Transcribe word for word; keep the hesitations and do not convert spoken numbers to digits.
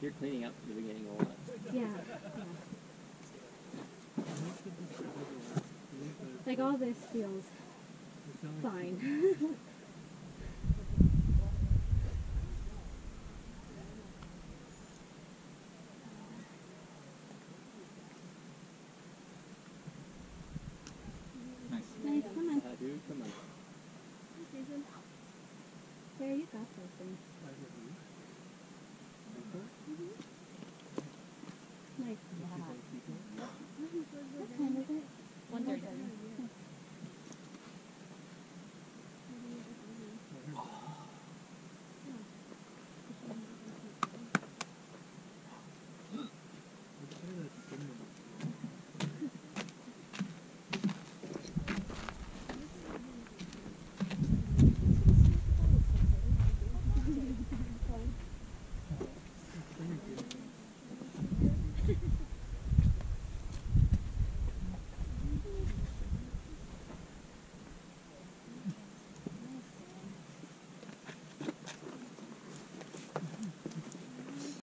You're cleaning up the beginning of what? Yeah. yeah. Like all this feels fine.